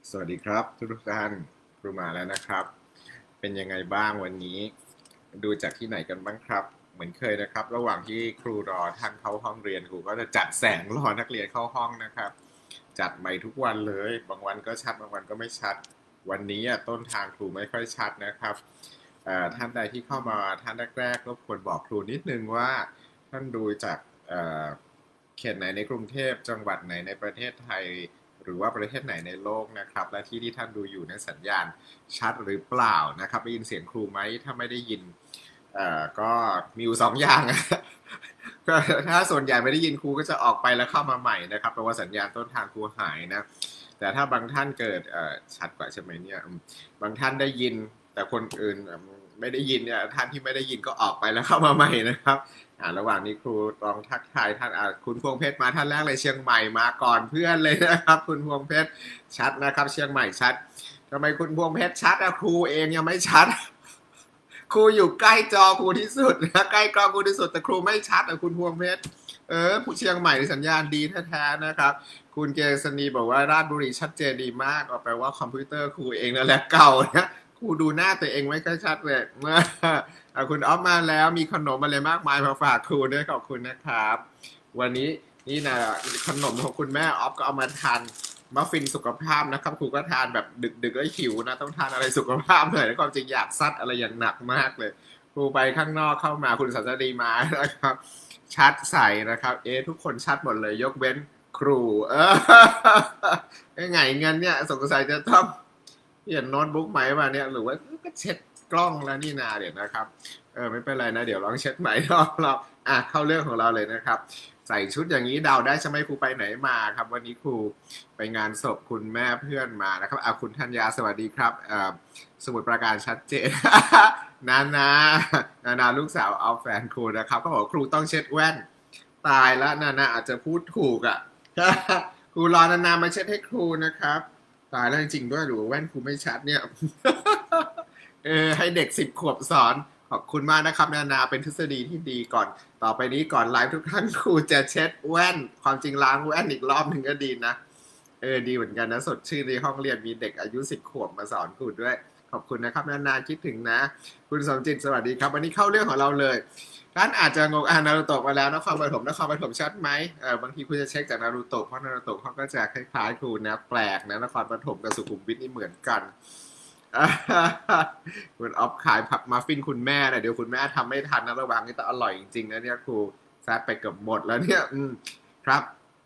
สวัสดีครับทุกท่านครูมาแล้วนะครับเป็นยังไงบ้างวันนี้ดูจากที่ไหนกันบ้างครับเหมือนเคยนะครับระหว่างที่ครูรอท่านเข้าห้องเรียนครูก็จะจัดแสงรอนักเรียนเข้าห้องนะครับจัดใหม่ทุกวันเลยบางวันก็ชัดบางวันก็ไม่ชัดวันนี้ต้นทางครูไม่ค่อยชัดนะครับท่านใดที่เข้ามาท่านแรกๆรบกวนบอกครูนิดนึงว่าท่านดูจากเขตไหนในกรุงเทพจังหวัดไหนในประเทศไทยหรือว่าประเทศไหนในโลกนะครับและที่ท่านดูอยู่ในสัญญาณชัดหรือเปล่านะครับได้ยินเสียงครูไหมถ้าไม่ได้ยินก็มีอยู่สองอย่างก็ถ้าส่วนใหญ่ไม่ได้ยินครูก็จะออกไปแล้วเข้ามาใหม่นะครับแปลว่าสัญญาณต้นทางครูหายนะแต่ถ้าบางท่านเกิดชัดกว่าใช่ไหมเนี่ยบางท่านได้ยินแต่คนอื่นไม่ได้ยินเนี่ยท่านที่ไม่ได้ยินก็ออกไปแล้วเข้ามาใหม่นะครับระหว่างนี้ครูลองทักทายท่านคุณพวงเพชรมาท่านแรกเลยเชียงใหม่มาก่อนเพื่อนเลยนะครับคุณพวงเพชรชัดนะครับเชียงใหม่ชัดทำไมคุณพวงเพชรชัดครูเองยังไม่ชัดครูอยู่ใกล้จอครูที่สุดนะใกล้กล้องครูที่สุดแต่ครูไม่ชัดคุณพวงเพชรผู้เชียงใหม่สัญญาณดีแท้ๆนะครับคุณเกษณีบอกว่าราชบุรีชัดเจนดีมากแปลว่าคอมพิวเตอร์ครูเองนั่นแหละเก่านะครูดูหน้าตัวเองไม่ค่อยชัดเลยคุณออฟมาแล้วมีขนมอะไรมากมายมาฝากครูด้วยขอบคุณนะครับวันนี้นี่นะขนมของคุณแม่ออฟก็เอามาทานมัฟฟินสุขภาพนะครับครูก็ทานแบบดึกๆแล้วหิวนะต้องทานอะไรสุขภาพหน่อยแล้วความจริงอยากซัดอะไรอย่างหนักมากเลยครูไปข้างนอกเข้ามาคุณสันดีมานะครับชัดใสนะครับทุกคนชัดหมดเลยยกเว้นครูไงเงินเนี่ยสงสัยจะต้องเปลี่ยนโน้ตบุ๊กไหมวะเนี่ยหรือว่าก็เช็ดกล้องแล้วนี่นาเดี๋ยวนะครับไม่เป็นไรนะเดี๋ยวลองเช็ดใหม่รอบเข้าเรื่องของเราเลยนะครับใส่ชุดอย่างนี้เดาได้ใช่ไหมครูไปไหนมาครับวันนี้ครูไปงานศพคุณแม่เพื่อนมานะครับคุณธัญญาสวัสดีครับสมุดประการชัดเจนนาลูกสาวเอาแฟนครูนะครับก็บอกครูต้องเช็ดแว่นตายแล้วนาอาจจะพูดถูกครูรอนามาเช็ดให้ครูนะครับตายแล้วจริงๆด้วยหรือแว่นครูไม่ชัดเนี่ยให้เด็ก10 ขวบสอนขอบคุณมากนะครับนาเป็นทฤษฎีที่ดีก่อนต่อไปนี้ก่อนไลฟ์ทุกท่านครูจะเช็ดแว่นความจริงล้างแว่นอีกรอบหนึ่งก็ดีนะดีเหมือนกันนะสดชื่นในห้องเรียนมีเด็กอายุ10 ขวบมาสอนครูด้วยขอบคุณนะครับนาคิดถึงนะคุณสมจิตสวัสดีครับวันนี้เข้าเรื่องของเราเลยท่านอาจจะงงนารูโตะมาแล้วนครปฐมชัดไหมบางทีคุณจะเช็คจากนารูโตะเพราะนารูโตะเขาก็จะคล้ายๆครูนะแปลกนะนครปฐมกับสุขุมวิทนี่เหมือนกันคุณออฟขายผักมัฟฟินคุณแม่นะเดี๋ยวคุณแม่ทำไม่ทันนะระวังนี่แต่อร่อยจริงๆนะเนี่ยครูแซดไปเกือบหมดแล้วเนี่ยครับ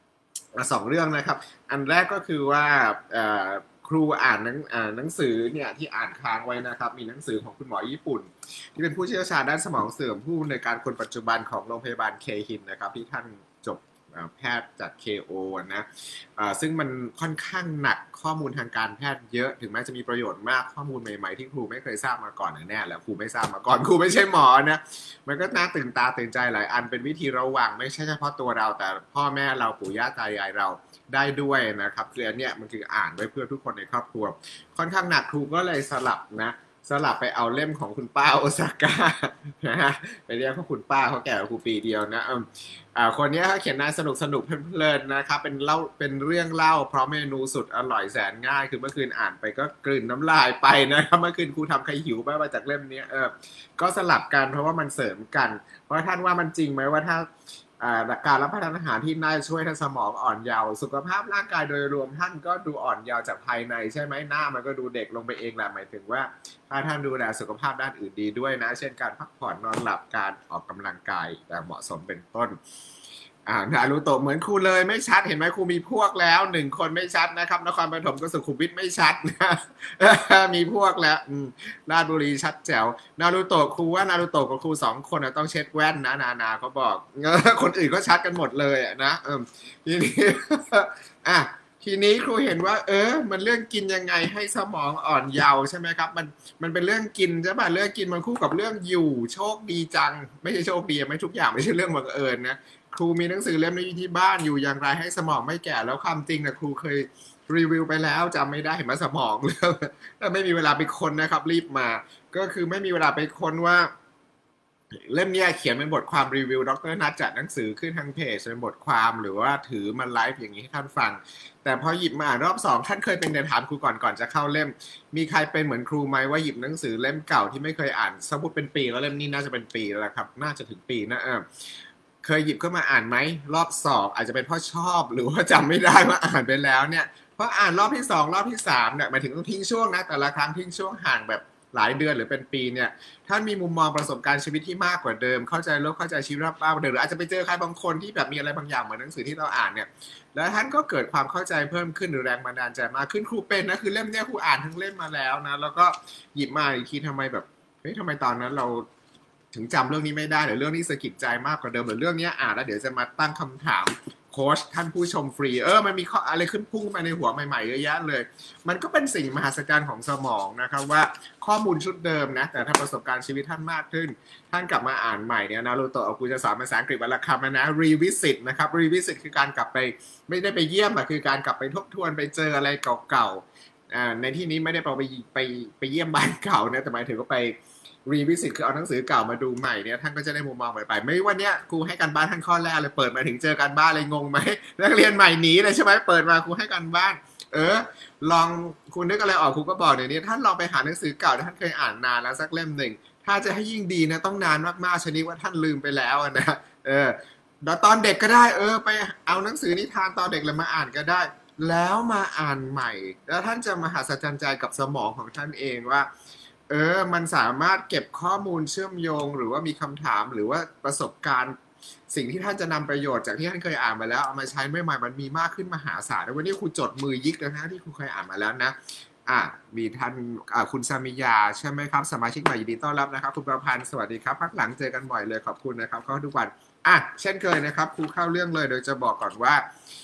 2 เรื่องนะครับอันแรกก็คือว่าครูอ่านหนังสือเนี่ยที่อ่านค้างไว้นะครับมีหนังสือของคุณหมอญี่ปุ่นที่เป็นผู้เชี่ยวชาญด้านสมองเสื่อมผู้ในการคนปัจจุบันของโรงพยาบาลเคฮินนะครับที่ท่านจบแพทย์จาก KO นะซึ่งมันค่อนข้างหนักข้อมูลทางการแพทย์เยอะถึงแม้จะมีประโยชน์มากข้อมูลใหม่ๆที่ครูไม่เคยทราบมาก่อนแน่แล้วครูไม่ทราบมาก่อนครูไม่ใช่หมอนะมันก็น่าตื่นตาตื่นใจหลายอันเป็นวิธีระวังไม่ใช่เฉพาะตัวเราแต่พ่อแม่เราปู่ย่าตายายเราได้ด้วยนะครับคืออันเนี้ยมันคืออ่านไว้เพื่อทุกคนในครอบครัวค่อนข้างหนักครูก็เลยสลับไปเอาเล่มของคุณป้าโอซาก้านะฮะไปเรียกเขาคุณป้าเขาแก่กว่าครูปีเดียวนะคนนี้เขาเขียนน่าสนุกเพลินๆนะครับเป็นเรื่องเล่าเพราะเมนูสุดอร่อยแสนง่ายคือเมื่อคืนอ่านไปก็กลืนน้ำลายไปนะครับเมื่อคืนครูทำใครหิวไปมาจากเล่มนี้ก็สลับกันเพราะว่ามันเสริมกันเพราะท่านว่ามันจริงไหมว่าถ้าการรับประทานอาหารที่น่าช่วยให้สมองอ่อนเยาว์สุขภาพร่างกายโดยรวมท่านก็ดูอ่อนเยาว์จากภายในใช่ไหมหน้ามันก็ดูเด็กลงไปเองแหละหมายถึงว่าถ้าท่านดูแลสุขภาพด้านอื่นดีด้วยนะเช่นการพักผ่อนนอนหลับการออกกำลังกายแบบเหมาะสมเป็นต้นนารูโตะเหมือนครูเลยไม่ชัดเห็นไหมครูมีพวกแล้ว1 คนไม่ชัดนะครับนครปฐมก็สุขุมวิทไม่ชัดนะมีพวกแล้วราชบุรีชัดแจ๋วนารูโตะครูว่านารูโตะกับครู2 คนต้องเช็ดแว่นนะนาเขาบอกคนอื่นก็ชัดกันหมดเลยนะทีนี้ทีนี้ครูเห็นว่ามันเรื่องกินยังไงให้สมองอ่อนเยาว์ใช่ไหมครับมันเป็นเรื่องกินใช่ป่ะเรื่องกินมันคู่กับเรื่องอยู่โชคดีจังไม่ใช่โชคดีไม่ทุกอย่างไม่ใช่เรื่องบังเอิญนะครูมีหนังสือเล่มนี้ที่บ้านอยู่อย่างไรให้สมองไม่แก่แล้วความจริงนะครูเคยรีวิวไปแล้วจำไม่ได้เห็นไหมสมองแล้วไม่มีเวลาไปค้นนะครับรีบมาก็คือไม่มีเวลาไปค้นว่าเล่มนี้เขียนเป็นบทความรีวิวดรนัทจัดหนังสือขึ้นทางเพจเป็นบทความหรือว่าถือมาไลฟ์อย่างนี้ให้ท่านฟังแต่พอหยิบมาอ่านรอบสองท่านเคยเป็นเดี๋ยวถามครูก่อนจะเข้าเล่มมีใครเป็นเหมือนครูไหมว่าหยิบหนังสือเล่มเก่าที่ไม่เคยอ่านสมมติเป็นปีแล้วเล่มนี้น่าจะเป็นปีแล้วครับน่าจะถึงปีนะเคยหยิบเข้ามาอ่านไหมรอบสอบอาจจะเป็นเพราะชอบหรือว่าจำไม่ได้ว่าอ่านไปแล้วเนี่ยเพราะอ่านรอบที่สองรอบที่สามเนี่ยหมายถึงต้องทิ้งช่วงนะแต่ละครั้งทิ้งช่วงห่างแบบหลายเดือนหรือเป็นปีเนี่ยท่านมีมุมมองประสบการณ์ชีวิตที่มากกว่าเดิมเข้าใจโลกเข้าใจชีวิตรอบบ้างหรืออาจจะไปเจอใครบางคนที่แบบมีอะไรบางอย่างเหมือนหนังสือที่เราอ่านเนี่ยแล้วท่านก็เกิดความเข้าใจเพิ่มขึ้นหรือแรงบันดาลใจมากขึ้นครูเป็นนะคือเล่มเนี้ยครูอ่านทั้งเล่มมาแล้วนะแล้วก็หยิบมาอีกทีทำไมแบบเฮ้ยทำไมตอนนั้นเราถึงจำเรื่องนี้ไม่ได้หรือเรื่องนี้สะกิดใจมากกว่าเดิมหรือเรื่องนี้อ่านแล้วเดี๋ยวจะมาตั้งคำถามโค้ชท่านผู้ชมฟรีมันมีข้ออะไรขึ้นพุ่งมาในหัวใหม่ๆเยอะแยะเลยมันก็เป็นสิ่งมหัศจรรย์ของสมองนะครับว่าข้อมูลชุดเดิมนะแต่ถ้าประสบการณ์ชีวิตท่านมากขึ้นท่านกลับมาอ่านใหม่เนี่ยนารูโตะกูจะสอนภาษาอังกฤษวันละคำนะรีวิสิตนะครับรีวิสิตคือการกลับไปไม่ได้ไปเยี่ยมอะคือการกลับไปทบทวนไปเจออะไรเก่าๆในที่นี้ไม่ได้ไปเยี่ยมบ้านเก่านะแต่หมายถึงว่าไปรีวิสิตคือเอาหนังสือเก่ามาดูใหม่เนี่ยท่านก็จะได้มุมมองใหม่ไปไม่วันเนี้ยครูให้การบ้านท่านข้อแรกเลยเปิดมาถึงเจอการบ้านเลยงงไหมนักเรียนใหม่หนีเลยใช่ไหมเปิดมาครูให้การบ้านลองคุณนึกอะไรออกครูก็บอกเดี๋ยวนี้ท่านลองไปหาหนังสือเก่าที่ท่านเคยอ่านนานแล้วสักเล่มหนึ่งถ้าจะให้ยิ่งดีนะต้องนานมากๆชนิดว่าท่านลืมไปแล้วนะแล้วตอนเด็กก็ได้ไปเอาหนังสือนิทานตอนเด็กเลยมาอ่านก็ได้แล้วมาอ่านใหม่แล้วท่านจะมหัศจรรย์ใจกับสมองของท่านเองว่ามันสามารถเก็บข้อมูลเชื่อมโยงหรือว่ามีคำถามหรือว่าประสบการณ์สิ่งที่ท่านจะนำประโยชน์จากที่ท่านเคยอ่านมาแล้วเอามาใช้ใหม่ๆมันมีมากขึ้นมหาศาลวันนี้ครูจดมือยิกเลยนะที่ครูเคยอ่านมาแล้วนะมีท่านคุณสามิยาใช่ไหมครับสมาชิกใหม่ยินดีต้อนรับนะครับคุณประพันธ์สวัสดีครับพักหลังเจอกันบ่อยเลยขอบคุณนะครับเข้าทุกวันเช่นเคยนะครับครูเข้าเรื่องเลยโดยจะบอกก่อนว่า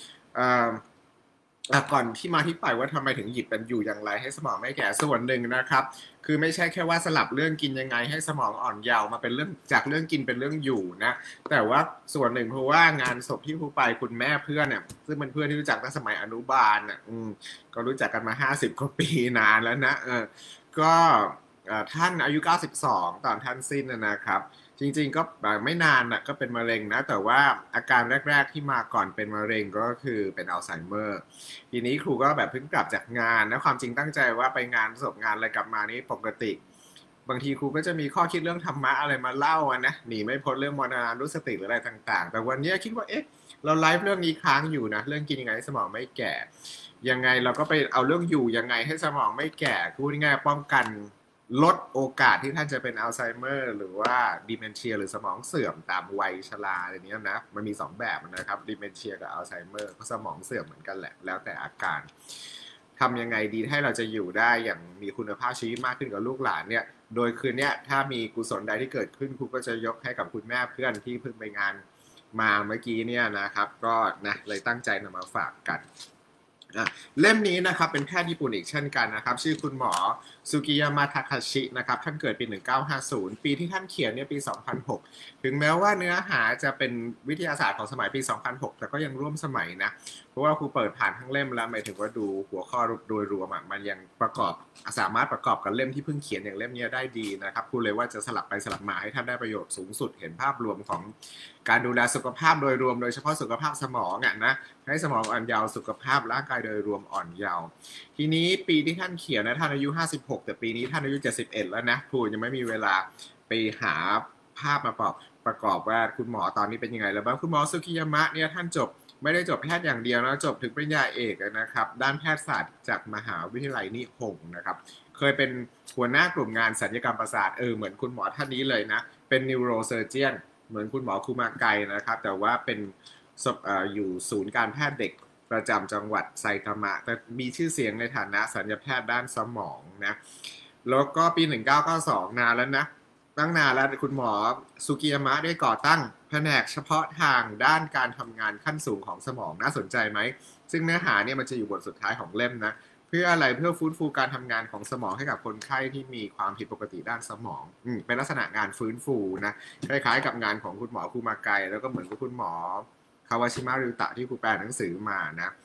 ก่อนที่มาที่ไปว่าทำไมถึงหยิบเป็นอยู่อย่างไรให้สมองไม่แก่ส่วนหนึ่งนะครับคือไม่ใช่แค่ว่าสลับเรื่องกินยังไงให้สมองอ่อนเยาว์มาเป็นเรื่องจากเรื่องกินเป็นเรื่องอยู่นะแต่ว่าส่วนหนึ่งเพราะว่างานศพที่ครูไปคุณแม่เพื่อนเนี่ยซึ่งเป็นเพื่อนที่รู้จักตั้งสมัยอนุบาลก็รู้จักกันมา50 กว่าปีนานแล้วนะก็ท่านอายุ92ตอนท่านสิ้นนะครับจริงๆก็ไม่นานก็เป็นมะเร็งนะแต่ว่าอาการแรกๆที่มาก่อนเป็นมะเร็งก็คือเป็นอัลไซเมอร์ทีนี้ครูก็แบบเพิ่งกลับจากงานนะความจริงตั้งใจว่าไปงานศพงานอะไรกลับมานี่ปกติบางทีครูก็จะมีข้อคิดเรื่องธรรมะอะไรมาเล่านะหนีไม่พ้นเรื่องมรณานุสติหรืออะไรต่างๆแต่วันนี้คิดว่าเราไลฟ์เรื่องนี้ค้างอยู่นะเรื่องกินยังไงให้สมองไม่แก่ยังไงเราก็ไปเอาเรื่องอยู่ยังไงให้สมองไม่แก่พูดง่ายๆป้องกันลดโอกาสที่ท่านจะเป็นอัลไซเมอร์หรือว่าดิเมนเชียหรือสมองเสื่อมตามวัยชราอะไรนี้นะมันมี2แบบนะครับดิเมนเชียกับอัลไซเมอร์สมองเสื่อมเหมือนกันแหละแล้วแต่อาการทำยังไงดีให้เราจะอยู่ได้อย่างมีคุณภาพชีวิตมากขึ้นกับลูกหลานเนี่ยโดยคืนนี้ถ้ามีกุศลใดที่เกิดขึ้นครูก็จะยกให้กับคุณแม่เพื่อนที่เพิ่งไปงานมาเมื่อกี้เนี่ยนะครับก็นะเลยตั้งใจนำมาฝากกันเล่มนี้นะครับเป็นแพทย์ญี่ปุ่นอีกเช่นกันนะครับชื่อคุณหมอซุกิยามะทาคาชินะครับท่านเกิดปี1950ปีที่ท่านเขียนเนี่ยปี2006ถึงแม้ว่าเนื้อหาจะเป็นวิทยาศาสตร์ของสมัยปี2006แต่ก็ยังร่วมสมัยนะเพราะว่าครูเปิดผ่านทั้งเล่มแล้วหมายถึงว่าดูหัวข้อโดยรวมมันยังสามารถประกอบกับเล่มที่เพิ่งเขียนอย่างเล่มนี้ได้ดีนะครับครูเลยว่าจะสลับไปสลับมาให้ท่านได้ประโยชน์สูงสุดเห็นภาพรวมของการดูแลสุขภาพโดยรวมโดยเฉพาะสุขภาพสมองนะให้สมองอ่อนเยาว์สุขภาพร่างกายโดยรวมอ่อนเยาว์ทีนี้ปีที่ท่านเขียนนะท่านอายุ56แต่ปีนี้ท่านอายุ71แล้วนะครูยังไม่มีเวลาไปหาภาพมาประกอบว่าคุณหมอตอนนี้เป็นยังไงแล้วบ้างคุณหมอซุกิยามะเนี่ยท่านจบไม่ได้จบแพทย์อย่างเดียวนะจบถึงปริญญาเอกนะครับด้านแพทยศาสตร์จากมหาวิทยาลัยนิฮงนะครับเคยเป็นหัวหน้ากลุ่มงานศัลยกรรมประสาทเหมือนคุณหมอท่านนี้เลยนะเป็น neurosurgeon เหมือนคุณหมอคุมาไกนะครับแต่ว่าเป็นอยู่ศูนย์การแพทย์เด็กประจำจังหวัดไซตามะแต่มีชื่อเสียงในฐานะศัลยแพทย์ด้านสมองนะแล้วก็ปี1992นานแล้วนะตั้งนานแล้วคุณหมอซุกิยามะได้ก่อตั้งแผนกเฉพาะทางด้านการทำงานขั้นสูงของสมองน่าสนใจไหมซึ่งเนื้อหาเนี่ยมันจะอยู่บทสุดท้ายของเล่มนะเพื่ออะไรเพื่อฟื้นฟูการทำงานของสมองให้กับคนไข้ที่มีความผิดปกติด้านสมองเป็นลักษณะงานฟื้นฟูนะคล้ายๆกับงานของคุณหมอคุมาไกแล้วก็เหมือนกับคุณหมอคาวาชิมะริวตะที่ครูแปลหนังสือมานะ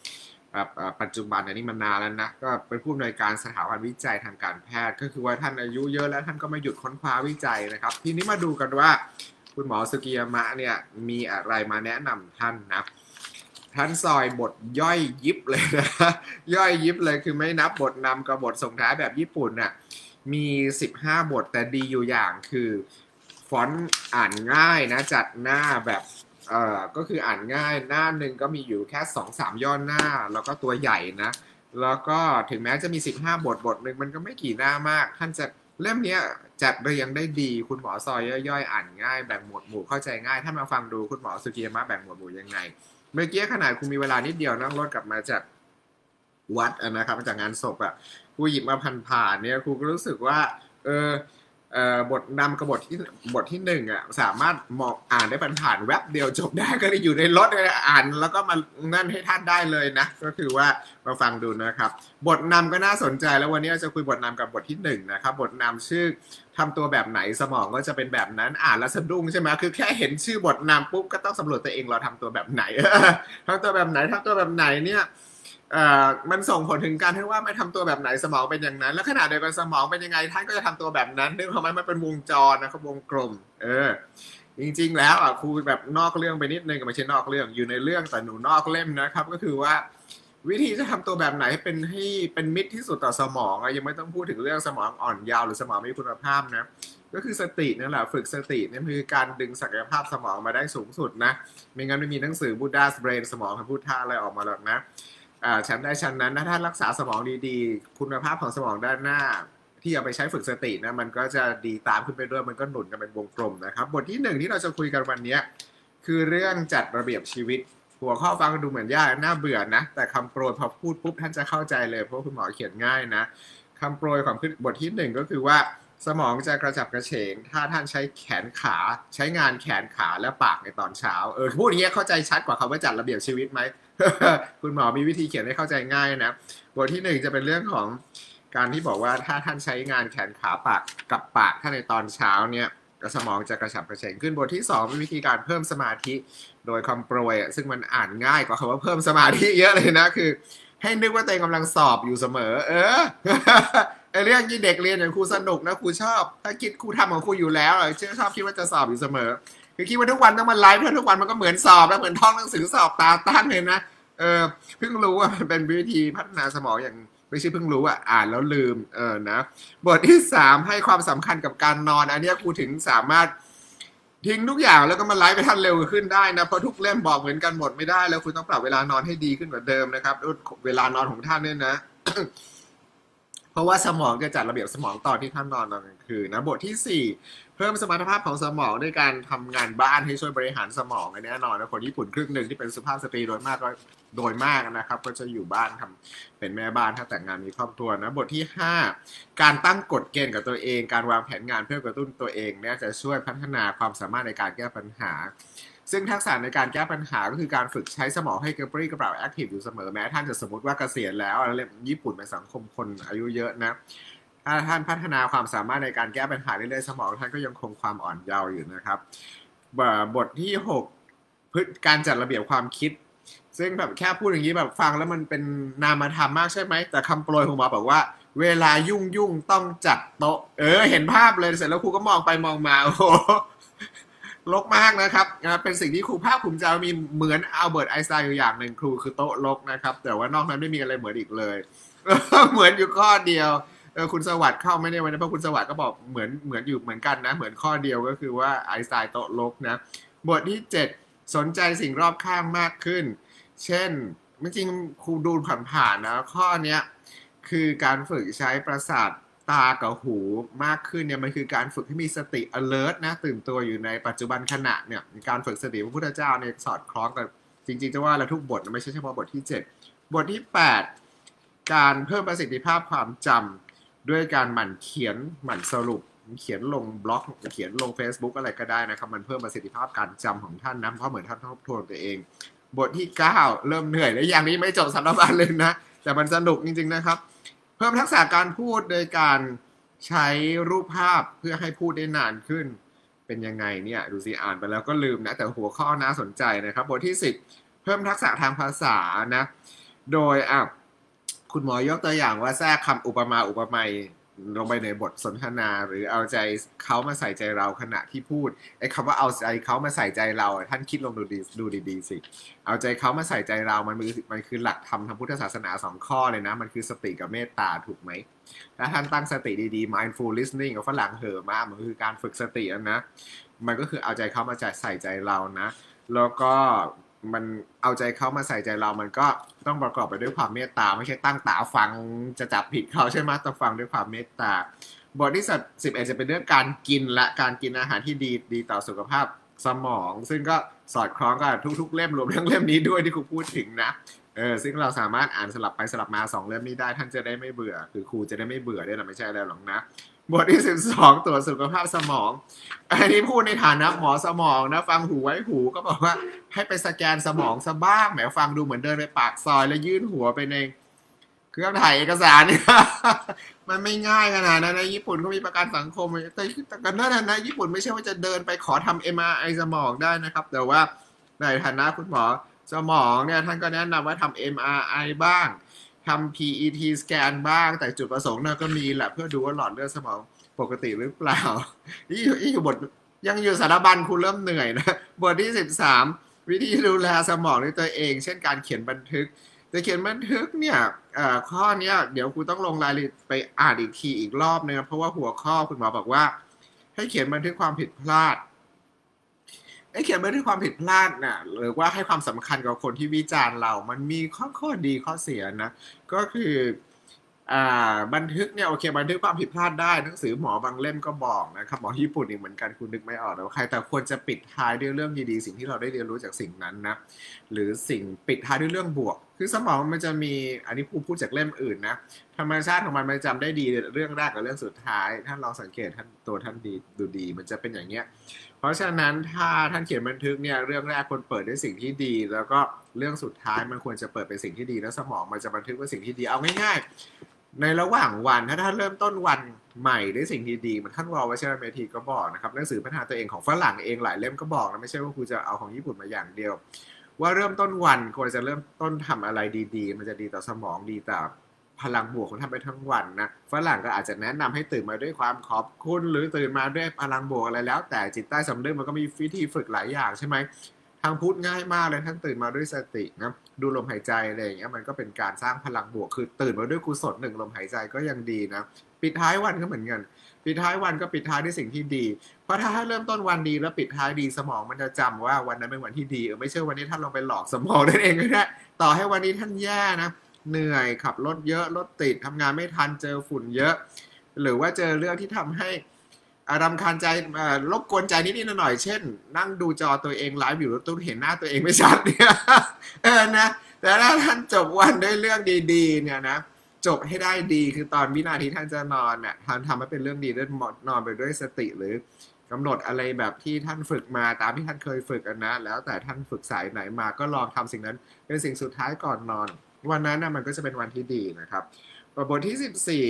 ปัจจุบันอันนี้มันนานแล้วนะก็เป็นผู้อำนวยการสถาบันวิจัยทางการแพทย์ก็คือว่าท่านอายุเยอะแล้วท่านก็ไม่หยุดค้นคว้าวิจัยนะครับทีนี้มาดูกันว่าคุณหมอสุกิยามะเนี่ยมีอะไรมาแนะนำท่านนะท่านซอยบทย่อยยิบเลยนะย่อยยิบเลยคือไม่นับบทนำกับบทส่งท้ายแบบญี่ปุ่นน่ะมี15บทแต่ดีอยู่อย่างคือฟอนต์อ่านง่ายนะจัดหน้าแบบก็คืออ่านง่ายหน้าหนึ่งก็มีอยู่แค่ 2-3 ย่อหน้าแล้วก็ตัวใหญ่นะแล้วก็ถึงแม้จะมี15บทหนึ่งมันก็ไม่กี่หน้ามากท่านจะเล่มนี้จัดเรียงได้ดีคุณหมอซอยย่อยๆอ่านง่ายแบ่งหมวดหมู่เข้าใจง่ายท่านมาฟังดูคุณหมอสุกิยามะแบ่งหมวดหมู่ยังไงเมื่อกี้ขนาดคุณมีเวลานิดเดียวนั่งรถกลับมาจากวัดนะครับจากงานศพอ่ะครูหยิบมาผ่านเนี่ยครูก็รู้สึกว่าบทนำกับบทที่1อ่ะสามารถมองอ่านได้ผ่านแว็บเดียวจบได้ก็ได้อยู่ในรถอ่านแล้วก็มานั่นให้ท่านได้เลยนะก็คือว่ามาฟังดูนะครับบทนำก็น่าสนใจแล้ววันนี้เราจะคุยบทนำกับบทที่1นะครับบทนำชื่อทำตัวแบบไหนสมองก็จะเป็นแบบนั้นอ่านแล้วสะดุ้งใช่ไหมคือแค่เห็นชื่อบทนำปุ๊บก็ต้องสำรวจตัวเองเราทำตัวแบบไหนทำตัวแบบไหนเนี่ยมันส่งผลถึงการที่ว่าไม่ทำตัวแบบไหนสมองเป็นอย่างนั้นแล้วขนาดเดียวกันสมองเป็นยังไงท่านก็จะทำตัวแบบนั้นนึกออกไหมมันเป็นวงจรนะครับวงกลมจริงๆแล้วครูแบบนอกเรื่องไปนิดนึงก็ไม่ใช่นอกเรื่องอยู่ในเรื่องแต่หนูนอกเล่มนะครับก็คือว่าวิธีจะทำตัวแบบไหนให้เป็นมิตรที่สุดต่อสมองยังไม่ต้องพูดถึงเรื่องสมองอ่อนเยาว์หรือสมองมีคุณภาพนะก็คือสตินั่นแหละฝึกสตินี่คือการดึงศักยภาพสมองมาได้สูงสุดนะไม่งั้นไม่มีหนังสือ Buddha's Brain สมองของพุทธะอะไรออกมาหรอกนะชั้นได้ชั้นนั้นถ้ารักษาสมองดีๆคุณภาพของสมองด้านหน้าที่เอาไปใช้ฝึกสตินะมันก็จะดีตามขึ้นไปด้วยมันก็หนุนกันเป็นวงกลมนะครับบทที่1ที่เราจะคุยกันวันนี้คือเรื่องจัดระเบียบชีวิตหัวข้อฟังดูเหมือนยากน่าเบื่อนะแต่คำโปรยพอพูดปุ๊บท่านจะเข้าใจเลยเพราะคุณหมอเขียนง่ายนะคำโปรยของบทที่1ก็คือว่าสมองจะกระฉับกระเฉงถ้าท่านใช้แขนขาใช้งานแขนขาและปากในตอนเช้าพูดอย่างนี้เข้าใจชัดกว่าคำว่าจัดระเบียบชีวิตไหม คุณหมอมีวิธีเขียนให้เข้าใจง่ายนะบทที่1จะเป็นเรื่องของการที่บอกว่าถ้าท่านใช้งานแขนขาปากกับปากถ้าในตอนเช้าเนี่ยสมองจะกระฉับกระเฉงขึ้นบทที่2เป็นวิธีการเพิ่มสมาธิโดยคำโปรยซึ่งมันอ่านง่ายกว่าคำว่าเพิ่มสมาธิเยอะเลยนะคือให้นึกว่าตัวเองกำลังสอบอยู่เสมอเรื่องที่เด็กเรียนอย่างครูสนุกนะครูชอบถ้าคิดครูทำของครูอยู่แล้วชอบคิดว่าจะสอบอยู่เสมอคือคิดว่าทุกวันต้องมาไลฟ์เพื่อทุกวันมันก็เหมือนสอบแล้วเหมือนท่องหนังสือสอบตาตั้งเลยนะเพิ่งรู้ว่ามันเป็นวิธีพัฒนาสมองอย่างไม่ใช่เพิ่งรู้อ่านแล้วลืมนะบทที่3ให้ความสำคัญกับการนอนอันนี้ครูถึงสามารถทิ้งทุกอย่างแล้วก็มาไลฟ์ไปทันเร็วขึ้นได้นะเพราะทุกเล่มบอกเหมือนกันหมดไม่ได้แล้วคุณต้องปรับเวลานอนให้ดีขึ้นกว่าเดิมนะครับเวลานอนของท่านเนี่ยนะ เพราะว่าสมองจะจัดระเบียบสมองตอนที่ท่านนอนตอนกลางคืนนะบทที่4เพิ่มสมรรถภาพของสมองด้วยการทำงานบ้านให้ช่วยบริหารสมองแน่นอนนะคนญี่ปุ่นครึ่งหนึ่งที่เป็นสุภาพสตรีโดยมากนะครับก็จะอยู่บ้านทำเป็นแม่บ้านถ้าแต่งงานมีครอบครัวนะบทที่5การตั้งกฎเกณฑ์กับตัวเองการวางแผนงานเพื่อกระตุ้นตัวเองเนี่ยจะช่วยพัฒนาความสามารถในการแก้ปัญหาซึ่งทักษะในการแก้ปัญหาก็คือการฝึกใช้สมองให้กระปรี้กระเปร่าแอคทีฟอยู่เสมอแม้ท่านจะสมมติว่าเกษียณแล้วญี่ปุ่นเป็นสังคมคนอายุเยอะนะถ้าท่านพัฒนาความสามารถในการแก้ปัญหาเรื่อยๆสมองท่านก็ยังคงความอ่อนเยาว์อยู่นะครับบทที่6การจัดระเบียบความคิดซึ่งแบบแค่พูดอย่างนี้แบบฟังแล้วมันเป็นนามธรรมมากใช่ไหมแต่คำโปรยของหมอบอกว่าเวลายุ่งต้องจัดโต๊ะเห็นภาพเลยเสร็จแล้วครูก็มองไปมองมาโอ้โหลกมากนะครับเป็นสิ่งที่ครูภาคภูมิใจมีเหมือนอัลเบิร์ตไอน์สไตน์อยู่อย่างหนึ่งครูคือโต๊ะลกนะครับแต่ว่านอกนั้นไม่มีอะไรเหมือนอีกเลยเหมือนอยู่ข้อเดียวคุณสวัสดิ์เข้าไม่ได้วันนี้เพราะคุณสวัสดิ์ก็บอกเหมือนอยู่เหมือนกันนะเหมือนข้อเดียวก็คือว่าไอน์สไตน์โต๊ะลกนะบทที่7สนใจสิ่งรอบข้างมากขึ้นเช่นจริงครูดูผ่านๆนะข้อเนี้ยคือการฝึกใช้ประสาทตากับหูมากขึ้นเนี่ยมันคือการฝึกให้มีสติ alert นะตื่นตัวอยู่ในปัจจุบันขณะเนี่ยการฝึกสติพระพุทธเจ้าเนี่ยสอดคล้องกับจริงๆจะว่าแล้วทุกบทไม่ใช่เฉพาะบทที่7บทที่8การเพิ่มประสิทธิภาพความจำด้วยการหมั่นเขียนหมั่นสรุปเขียนลงบล็อกเขียนลง Facebook อะไรก็ได้นะครับมันเพิ่มประสิทธิภาพการจำของท่านนะเพราะเหมือนท่านทบทวนตัวเองบทที่9เริ่มเหนื่อยแล้วอย่างนี้ไม่จบสารพัดเลยนะแต่มันสนุกจริงๆนะครับเพิ่มทักษะการพูดโดยการใช้รูปภาพเพื่อให้พูดได้นานขึ้นเป็นยังไงเนี่ยดูสิอ่านไปแล้วก็ลืมนะแต่หัวข้อน่าสนใจนะครับบทที่10เพิ่มทักษะทางภาษานะโดยคุณหมอยกตัวอย่างว่าแทรกคำอุปมาอุปไมยลงไปในบทสนทนาหรือเอาใจเขามาใส่ใจเราขณะที่พูดไอ้คำว่าเอาใจเขามาใส่ใจเราท่านคิดลงดูดีๆสิเอาใจเขามาใส่ใจเรามันคือหลักธรรมทางพุทธศาสนา2ข้อเลยนะมันคือสติกับเมตตาถูกไหมถ้าท่านตั้งสติดีๆ mindful listening กับฝรั่งเหอะมากมันคือการฝึกสตินะมันก็คือเอาใจเขามาใส่ใจเรานะแล้วก็มันเอาใจเขามาใส่ใจเรามันก็ต้องประกอบไปด้วยความเมตตาไม่ใช่ตั้งตาฟังจะจับผิดเขาใช่ไหมต้องฟังด้วยความเมตตาบทที่11จะเป็นเรื่องการกินและการกินอาหารที่ดีต่อสุขภาพสมองซึ่งก็สอดคล้องกับทุกๆเล่มรวมทั้งเล่มนี้ด้วยที่ครูพูดถึงนะซึ่งเราสามารถอ่านสลับไปสลับมา2เล่มนี้ได้ท่านจะได้ไม่เบื่อคือครูจะได้ไม่เบื่อได้หรอไม่ใช่อะไรหรอกนะบทที่12ตรวจสุขภาพสมองอันนี้พูดในฐานะหมอสมองนะฟังหูไว้หูก็บอกว่าให้ไปสแกนสมองซะบ้างแหมฟังดูเหมือนเดินไปปากซอยแล้วยื่นหัวไปในเครื่องถ่ายเอกสารเนี่ยมันไม่ง่ายขนาดนั้นนะญี่ปุ่นก็มีประกันสังคมแต่กันนั้นนะญี่ปุ่นไม่ใช่ว่าจะเดินไปขอทำ MRI สมองได้นะครับแต่ว่าในฐานะคุณหมอสมองเนี่ยท่านก็แนะนำว่าทำ MRI บ้างทำ PET สแกนบ้างแต่จุดประสงค์เนี่ยก็มีแหละเพื่อดูว่าหลอดเลือดสมองปกติหรือเปล่านี่อยู่บทยังอยู่สารบัญคุณเริ่มเหนื่อยนะบทที่13วิธีดูแลสมองด้วยตัวเองเช่นการเขียนบันทึกแต่เขียนบันทึกเนี่ยข้อนี้เดี๋ยวครูต้องลงรายละเอียดไปอ่านอีกทีอีกรอบนึงเพราะว่าหัวข้อคุณหมอบอกว่าให้เขียนบันทึกความผิดพลาดเขียนบันทึกความผิดพลาดน่ะหรือว่าให้ความสำคัญกับคนที่วิจารณ์เรามันมีข้อดีข้อเสียนะก็คือบันทึกเนี่ยโอเคบันทึกความผิดพลาดได้หนังสือหมอบางเล่มก็บอกนะครับหมอญี่ปุ่นอีกเหมือนกันคุณนึกไม่ออกแล้วใครแต่ควรจะปิดท้ายด้วยเรื่องดีๆสิ่งที่เราได้เรียนรู้จากสิ่งนั้นนะหรือสิ่งปิดท้ายด้วยเรื่องบวกคือสมองมันจะมีอันนี้พูดจากเล่มอื่นนะธรรมชาติของมันจำได้ดีเรื่องแรกกับเรื่องสุดท้ายท่านลองสังเกตท่านดีดูดีมันจะเป็นอย่างเงี้ยเพราะฉะนั้นถ้าท่านเขียนบันทึกเนี่ยเรื่องแรกควรเปิดด้วยสิ่งที่ดีแล้วก็เรื่องสุดท้ายมันควรจะเปิดเป็นสิ่งที่ดีแล้วสมองมันจะบันทึกว่าสิ่งที่ดีเอาง่ายๆในระหว่างวันถ้าท่านเริ่มต้นวันใหม่ด้วยสิ่งดีๆมันท่านวอลวัชรเมธีก็บอกนะครับหนังสือพัฒนาตัวเองของฝรั่งเองหลายเล่มก็บอกนะไม่ใช่ว่าครูจะเอาของญี่ปุ่นมาอย่างเดียวว่าเริ่มต้นวันควรจะเริ่มต้นทำอะไรดีๆมันจะดีต่อสมองดีต่อพลังบวกของท่านไปทั้งวันนะฝรั่งก็อาจจะแนะนำให้ตื่นมาด้วยความขอบคุณหรือตื่นมาด้วยพลังบวกอะไรแล้วแต่จิตใต้สำนึกมันก็มีวิธีฝึกหลายอย่างใช่ไหมทางพุทธง่ายมากเลยท่านตื่นมาด้วยสตินะดูลมหายใจอะไรอย่างเงี้ยมันก็เป็นการสร้างพลังบวกคือตื่นมาด้วยกุศล1ลมหายใจก็ยังดีนะปิดท้ายวันก็เหมือนกันปิดท้ายวันก็ปิดท้ายด้วยสิ่งที่ดีเพราะถ้าเริ่มต้นวันดีแล้วปิดท้ายดีสมองมันจะจำว่าวันนั้นเป็นวันที่ดีไม่ใช่วันนี้ท่านลองไปหลอกสมองนั่นเองก็ได้ต่อให้วันนี้ท่านแย่นะเหนื่อยขับรถเยอะรถติดทำงานไม่ทันเจอฝุ่นเยอะหรือว่าเจอเรื่องที่ทำให้รำคาญใจรบกวนใจนิดๆหน่อยๆเช่นนั่งดูจอตัวเองไลฟ์อยู่แล้วตุ้เห็นหน้าตัวเองไม่ชัดเนี่ยนะแต่ถ้าท่านจบวันด้วยเรื่องดีๆเนี่ยนะจบให้ได้ดีคือตอนวินาทีท่านจะนอนเนี่ยท่านทำให้เป็นเรื่องดีด้วยนอนไปด้วยสติหรือกำหนดอะไรแบบที่ท่านฝึกมาตามที่ท่านเคยฝึกกันนะแล้วแต่ท่านฝึกสายไหนมาก็ลองทำสิ่งนั้นเป็นสิ่งสุดท้ายก่อนนอนวันนั้นนะมันก็จะเป็นวันที่ดีนะครับบทที่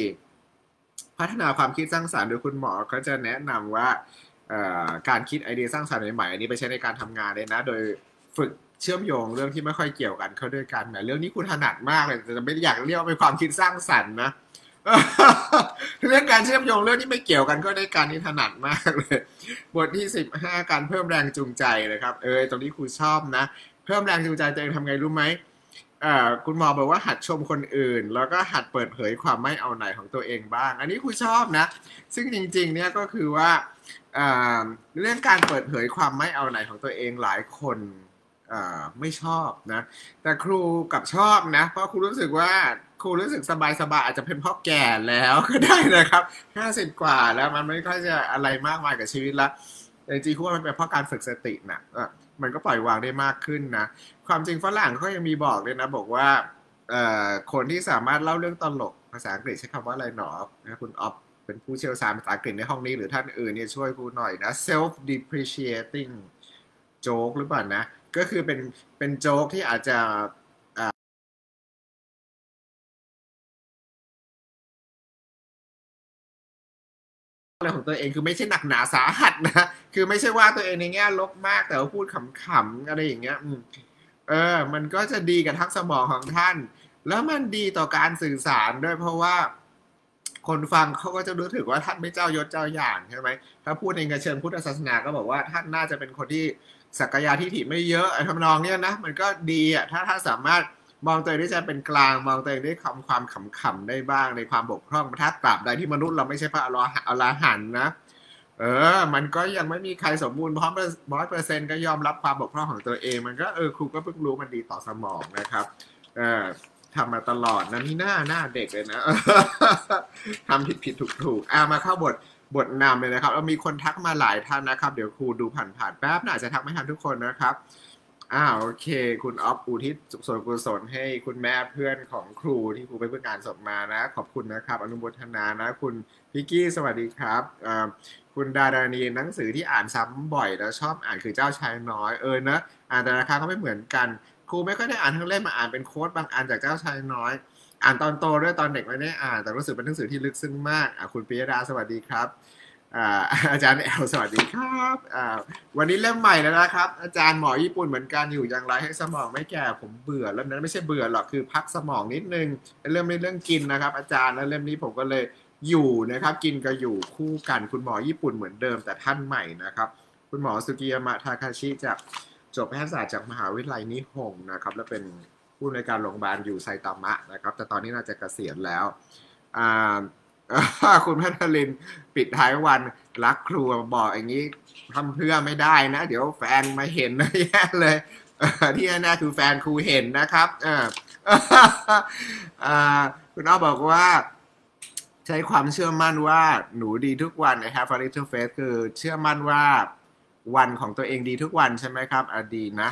14พัฒนาความคิดสร้างสรรค์โดยคุณหมอก็จะแนะนำว่าการคิดไอเดียสร้างสรรค์ใหม่ๆอันนี้ไปใช้ในการทำงานเลยนะโดยฝึกเชื่อมโยงเรื่องที่ไม่ค่อยเกี่ยวกันเข้าด้วยกันแต่เรื่องนี้คุณถนัดมากเลยแต่ไม่อยากเรียกว่าเป็นความคิดสร้างสรรค์นะเรื่องการเชื่อมโยงเรื่องที่ไม่เกี่ยวกันก็ได้การนี่ถนัดมากเลยบทที่15การเพิ่มแรงจูงใจนะครับตรงนี้ครูชอบนะเพิ่มแรงจูงใจตัวเองทำไงรู้ไหมคุณหมอบอกว่าหัดชมคนอื่นแล้วก็หัดเปิดเผยความไม่เอาไหนของตัวเองบ้างอันนี้ครูชอบนะซึ่งจริงๆเนี่ยก็คือว่าเรื่องการเปิดเผยความไม่เอาไหนของตัวเองหลายคนไม่ชอบนะแต่ครูกับชอบนะเพราะครูรู้สึกว่าครูรู้สึกสบายๆอาจจะเป็นเพราะแก่แล้วก็ได้นะครับ50กว่าแล้วมันไม่ค่อยจะอะไรมากมายกับชีวิตละแต่จริงๆครูว่ามันเป็นเพราะการฝึกสตินะมันก็ปล่อยวางได้มากขึ้นนะความจริงฝรั่งเขายังมีบอกเลยนะบอกว่าคนที่สามารถเล่าเรื่องตลกภาษาอังกฤษใช้คำว่าอะไรหนอนะคุณออฟเป็นผู้เชี่ยวชาญภาษาอังกฤษในห้องนี้หรือท่านอื่นเนี่ยช่วยครูหน่อยนะ self depreciating joke หรือเปล่านะก็คือเป็นโจ๊กที่อาจจะอะไรของตัวเองคือไม่ใช่หนักหนาสาหัสนะคือไม่ใช่ว่าตัวเองในแง่ลบมากแต่ว่าพูดขำๆอะไรอย่างเงี้ยมันก็จะดีกับทั้งสมองของท่านแล้วมันดีต่อการสื่อสารด้วยเพราะว่าคนฟังเขาก็จะรู้ถึงว่าท่านไม่เจ้ายศเจ้าอย่างใช่ไหมถ้าพูดในเชิงพุทธศาสนาก็บอกว่าท่านน่าจะเป็นคนที่สักยะทิฏฐิไม่เยอะทำนองเนี้ยนะมันก็ดีอ่ะถ้าสามารถมองตัวเองได้จะเป็นกลางมองตัวเองได้ความขำๆได้บ้างในความบกพร่องถ้าตราบใดที่มนุษย์เราไม่ใช่พระอรหันต์นะมันก็ยังไม่มีใครสมบูรณ์พร้อม100%ก็ยอมรับความบกพร่องของตัวเองมันก็ครูก็เพิ่งรู้มันดีต่อสมองนะครับเออทำมาตลอดนะนี่หน้าเด็กเลยนะทำผิดถูกมาเข้าบทนำเลยนะครับเรามีคนทักมาหลายท่านนะครับเดี๋ยวครูดูผ่านแป๊บน่าจะทักไม่ทันทุกคนนะครับโอเคคุณออฟอุทิศส่วนกุศลให้คุณแม่เพื่อนของครูที่ครูไปเพิ่งอ่านศพมานะขอบคุณนะครับอนุโมทนานะคุณพิกกี้สวัสดีครับคุณดารานีหนังสือที่อ่านซ้ำบ่อยแล้วชอบอ่านคือเจ้าชายน้อยนะอ่านแต่ละครั้งก็ไม่เหมือนกันครูไม่ค่อยได้อ่านทั้งเล่มมาอ่านเป็นโค้ดบางอันจากเจ้าชายน้อยอ่านตอนโตด้วยตอนเด็กไม่ได้อ่านแต่รู้สึกเป็นหนังสือที่ลึกซึ้งมากคุณปิยดาสวัสดีครับอาจารย์แอลสวัสดีครับวันนี้เล่มใหม่แล้วนะครับอาจารย์หมอญี่ปุ่นเหมือนกันอยู่อย่างไรให้สมองไม่แก่ผมเบื่อเล่มนั้นไม่ใช่เบื่อหรอกคือพักสมองนิดนึงเรื่องกินนะครับอาจารย์แล้วเล่มนี้ผมก็เลยอยู่นะครับกินกับอยู่คู่กันคุณหมอญี่ปุ่นเหมือนเดิมแต่ท่านใหม่นะครับคุณหมอสุกิยามะทาคาชิจากจบแพทยศาสตร์จากมหาวิทยาลัยนิฮงนะครับและเป็นผู้อำนวยการโรงพยาบาลอยู่ไซตามะนะครับแต่ตอนนี้น่าจะเกษียณแล้วคุณพัทลินปิดท้ายวันรักครูบอกอย่างนี้ทำเพื่อไม่ได้นะเดี๋ยวแฟนมาเห็นนะแย่เลยที่แน่คือแฟนครูเห็นนะครับคุณอ้อบอกว่าใช้ความเชื่อมั่นว่าหนูดีทุกวันใน Have a little faith คือเชื่อมั่นว่าวันของตัวเองดีทุกวันใช่ไหมครับดีนะ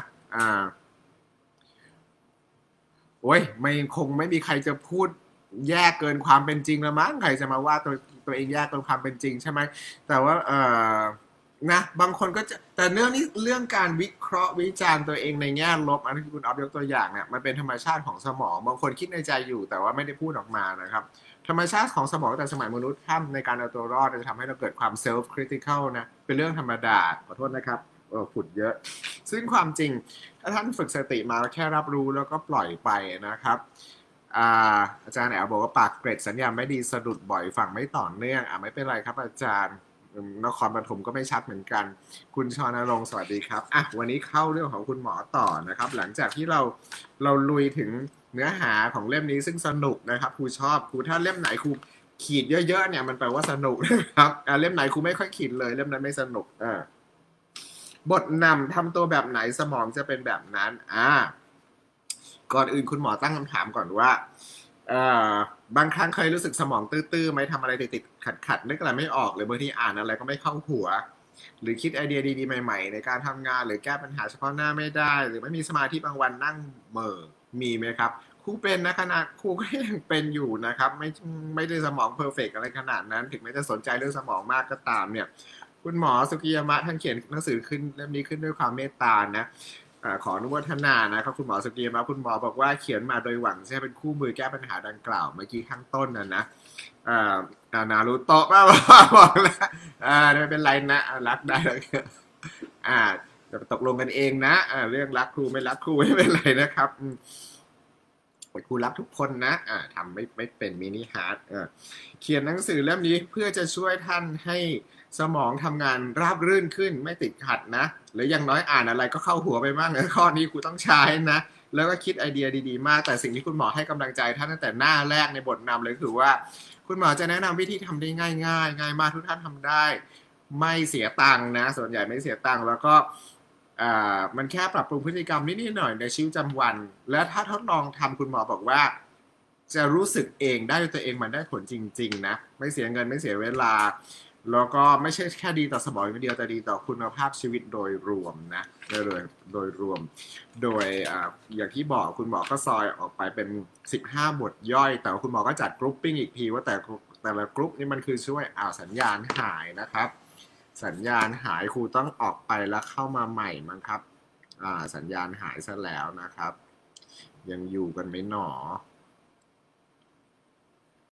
โอ้ยคงไม่มีใครจะพูดแยกเกินความเป็นจริงแล้วมั้งใครจะมาว่าตัวเองแยกเกินความเป็นจริงใช่ไหมแต่ว่านะบางคนก็จะแต่เรื่องการวิเคราะห์วิจารณ์ตัวเองในแง่ลบอันที่คุณออฟยกตัวอย่างเนี่ยมันเป็นธรรมชาติของสมองบางคนคิดในใจอยู่แต่ว่าไม่ได้พูดออกมานะครับธรรมชาติของสมองแต่สมัยมนุษย์ถ้าในการเอาตัวรอดจะทำให้เราเกิดความเซลฟ์คริติคอลนะเป็นเรื่องธรรมดาขอโทษนะครับผุดเยอะซึ่งความจริงถ้าท่านฝึกสติมาแค่รับรู้แล้วก็ปล่อยไปนะครับอาจารย์แอบบอกว่าปากเกร็ดสัญญาณไม่ดีสะดุดบ่อยฝั่งไม่ต่อเนื่องไม่เป็นไรครับอาจารย์นครปฐมก็ไม่ชัดเหมือนกันคุณชนรงค์สวัสดีครับวันนี้เข้าเรื่องของคุณหมอต่อนะครับหลังจากที่เราลุยถึงเนื้อหาของเล่มนี้ซึ่งสนุกนะครับครูชอบครูถ้าเล่มไหนครูขีดเยอะๆเนี่ยมันแปลว่าสนุกนะครับเล่มไหนครูไม่ค่อยขีดเลยเล่มนั้นไม่สนุกบทนำทำตัวแบบไหนสมองจะเป็นแบบนั้นก่อนอื่นคุณหมอตั้งคำถามก่อนว่าบางครั้งเคยรู้สึกสมองตื้อๆไหมทำอะไรติดๆขัดนึกอะไรไม่ออกหรือบางทีอ่านอะไรก็ไม่เข้าหัวหรือคิดไอเดียดีๆใหม่ๆในการทำงานหรือแก้ปัญหาเฉพาะหน้าไม่ได้หรือไม่มีสมาธิบางวันนั่งเหม่อมีไหมครับครูเป็นนะขนาดครูก็ยังเป็นอยู่นะครับไม่ได้สมองเพอร์เฟกอะไรขนาดนั้นถึงแม้จะสนใจเรื่องสมองมากก็ตามเนี่ยคุณหมอสุกิยามะท่านเขียนหนังสือขึ้นเล่มนี้ขึ้นด้วยความเมตตานะขออนุโมทนานะครับคุณหมอสุกิยามะคุณหมอบอกว่าเขียนมาโดยหวังจะเป็นคู่มือแก้ปัญหาดังกล่าวเมื่อกี้ข้างต้นนะนารูโตะบอกแล้วไม่เป็นไรนะรักได้เลยจะตกลงกันเองนะเรื่องรักครูไม่รักครูไม่เป็นไรนะครับครูรักทุกคนนะทำไม่เป็นมินิฮาร์ดเขียนหนังสือเล่มนี้เพื่อจะช่วยท่านให้สมองทำงานราบรื่นขึ้นไม่ติดขัดนะหรืออย่างน้อยอ่านอะไรก็เข้าหัวไปบ้างข้อนี้ครูต้องใช้นะแล้วก็คิดไอเดียดีๆมากแต่สิ่งที่คุณหมอให้กำลังใจท่านตั้งแต่หน้าแรกในบทนำเลยคือว่าคุณหมอจะแนะนำวิธีทำได้ง่ายมากทุกท่านทำได้ไม่เสียตังค์นะส่วนใหญ่ไม่เสียตังค์แล้วก็มันแค่ปรับปรุงพฤติกรรมนิดๆหน่อยในชีวิตประจำวันและถ้าทดลองทำคุณหมอบอกว่าจะรู้สึกเองได้ด้วยตัวเองมันได้ผลจริงๆนะไม่เสียเงินไม่เสียเวลาแล้วก็ไม่ใช่แค่ดีต่อสมองอย่างเดียวแต่ดีต่อคุณภาพชีวิตโดยรวมนะโดยรวมโดยอย่างที่บอกคุณหมอก็ซอยออกไปเป็น15บทย่อยแต่คุณหมอก็จัดกรุ๊ปปิ้งอีกทีว่าแต่ละกรุ๊ปนี่มันคือช่วยสัญญาณหายนะครับสัญญาณหายครูต้องออกไปแล้วเข้ามาใหม่มั้งครับสัญญาณหายซะแล้วนะครับยังอยู่กันไหมหนอ